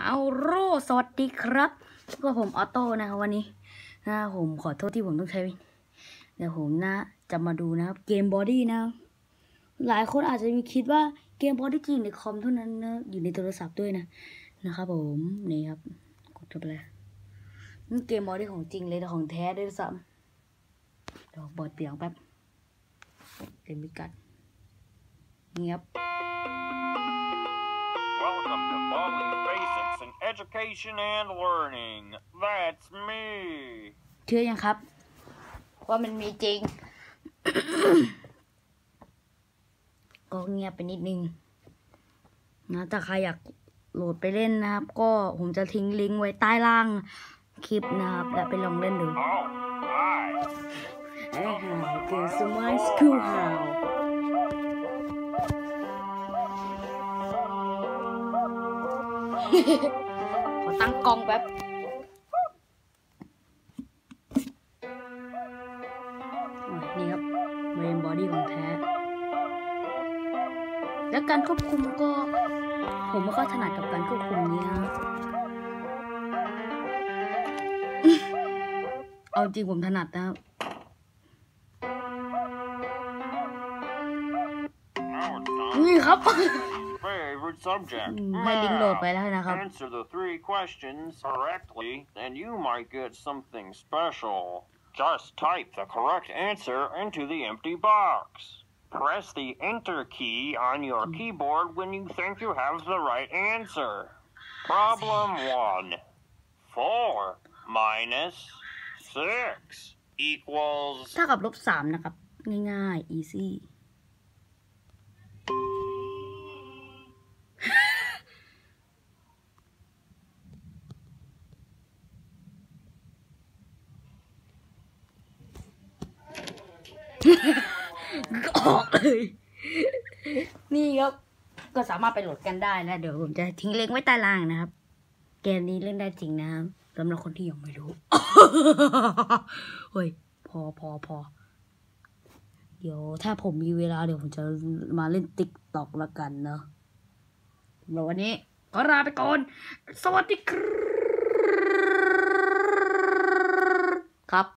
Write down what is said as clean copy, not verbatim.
เอาโร่สวัสดีครับก็ผมออโต้นะครับวันนี้นะผมขอโทษที่ผมต้องใช้เดี๋ยวผมจะมาดูนะครับเกมบอดี้นะหลายคนอาจจะมีคิดว่าเกมบอดี้จริงในคอมเท่านั้นนะอยู่ในโทรศัพท์ด้วยนะครับผมนี่ครับกดเข้าไปเลยนี่เกมบอดี้ของจริงเลยแต่ของแท้ด้วยซ้ำเดี๋ยวเปิดเสียงแป๊บเต็มพิกัดเงียบ Welcome to Bali Basics in Education and Learning. That's me. เชื่อยังครับว่ามันมีจริง ก็เงียบไปนิดนึงนะถ้าใครอยากโหลดไปเล่นนะครับก็ผมจะทิ้งลิงก์ไว้ใต้ล่างคลิปนะครับและไปลองเล่นดู Oh, hi. ไอ้ห่าวเกิดสมัยสกูฮาวขอตั้งกล้องแป๊บนี่ครับเรนบอดี้ของแท้และการควบคุมก็ผมไม่ค่อยถนัดกับการควบคุมนี้นะเอาจริงผมถนัดนะครับนี่ครับ Favorite subject. ให้ลิงก์โหลดไปแล้วนะครับ Answer the 3 questions correctly, and you might get something special. Just type the correct answer into the empty box. Press the Enter key on your keyboard when you think you have the right answer. Problem 1. 4 minus 6 equals... เท่ากับ-3นะครับง่ายๆ easy ออกเลยนี่ครับก็สามารถไปโหลดกันได้นะเดี๋ยวผมจะทิ้งลิงก์ไว้ใต้ล่างนะครับเกมนี้เล่นได้จริงนะครับสำหรับคนที่ยังไม่รู้ เฮ้ยพอเดี๋ยวถ้าผมมีเวลาเดี๋ยวผมจะมาเล่นTikTokละกันเนาะแล้ววันนี้ขอลาไปก่อนสวัสดีครับ